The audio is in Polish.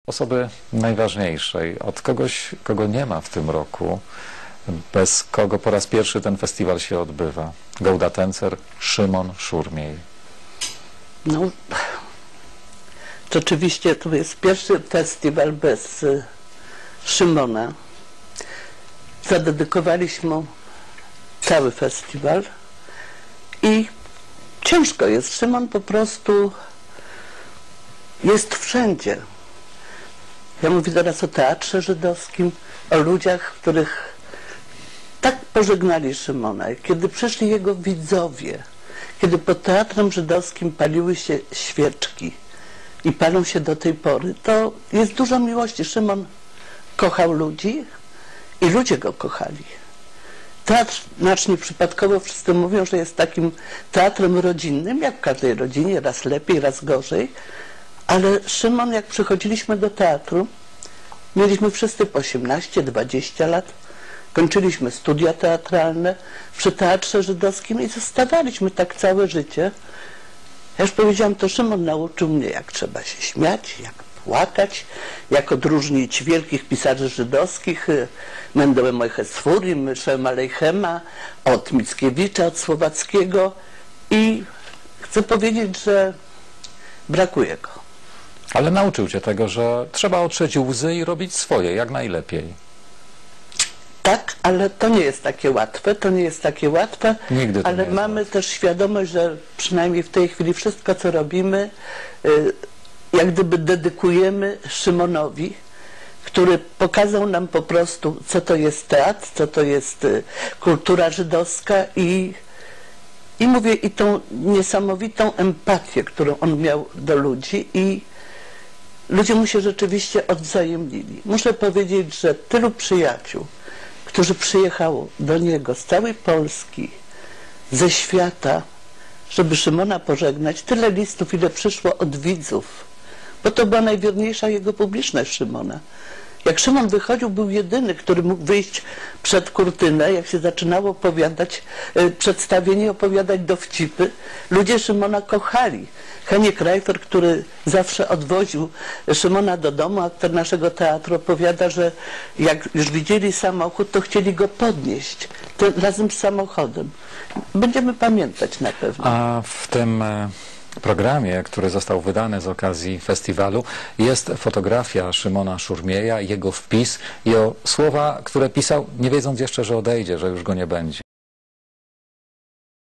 Osoby najważniejszej, od kogoś, kogo nie ma w tym roku, bez kogo po raz pierwszy ten festiwal się odbywa. Gaudatencer Szymon Szurmiej. No, rzeczywiście to jest pierwszy festiwal bez Szymona. Zadedykowaliśmy mu cały festiwal i ciężko jest. Szymon po prostu jest wszędzie. Ja mówię teraz o Teatrze Żydowskim, o ludziach, których tak pożegnali Szymona. Kiedy przyszli jego widzowie, kiedy pod Teatrem Żydowskim paliły się świeczki i palą się do tej pory, to jest dużo miłości. Szymon kochał ludzi i ludzie go kochali. Teatr nasz nieprzypadkowo wszyscy mówią, że jest takim teatrem rodzinnym, jak w każdej rodzinie, raz lepiej, raz gorzej. Ale Szymon, jak przychodziliśmy do teatru, mieliśmy wszyscy po 18-20 lat, kończyliśmy studia teatralne przy Teatrze Żydowskim i zostawaliśmy tak całe życie. Ja już powiedziałam, to Szymon nauczył mnie, jak trzeba się śmiać, jak płakać, jak odróżnić wielkich pisarzy żydowskich, Mendełe Mojchesfurim, Szema Leichema, od Mickiewicza, od Słowackiego i chcę powiedzieć, że brakuje go. Ale nauczył cię tego, że trzeba otrzeć łzy i robić swoje, jak najlepiej. Tak, ale to nie jest takie łatwe, Nigdy to ale nie mamy też świadomość, że przynajmniej w tej chwili wszystko, co robimy, jak gdyby dedykujemy Szymonowi, który pokazał nam po prostu, co to jest teatr, co to jest kultura żydowska i mówię, i tą niesamowitą empatię, którą on miał do ludzi i ludzie mu się rzeczywiście odwzajemnili. Muszę powiedzieć, że tylu przyjaciół, którzy przyjechało do niego z całej Polski, ze świata, żeby Szymona pożegnać, tyle listów, ile przyszło od widzów, bo to była najwierniejsza jego publiczność Szymona. Jak Szymon wychodził, był jedyny, który mógł wyjść przed kurtynę, jak się zaczynało opowiadać przedstawienie, opowiadać dowcipy. Ludzie Szymona kochali. Heniek Reifer, który zawsze odwoził Szymona do domu, aktor naszego teatru, opowiada, że jak już widzieli samochód, to chcieli go podnieść razem z samochodem. Będziemy pamiętać na pewno. A w tym programie, który został wydany z okazji festiwalu, jest fotografia Szymona Szurmieja, jego wpis i słowa, które pisał, nie wiedząc jeszcze, że odejdzie, że już go nie będzie.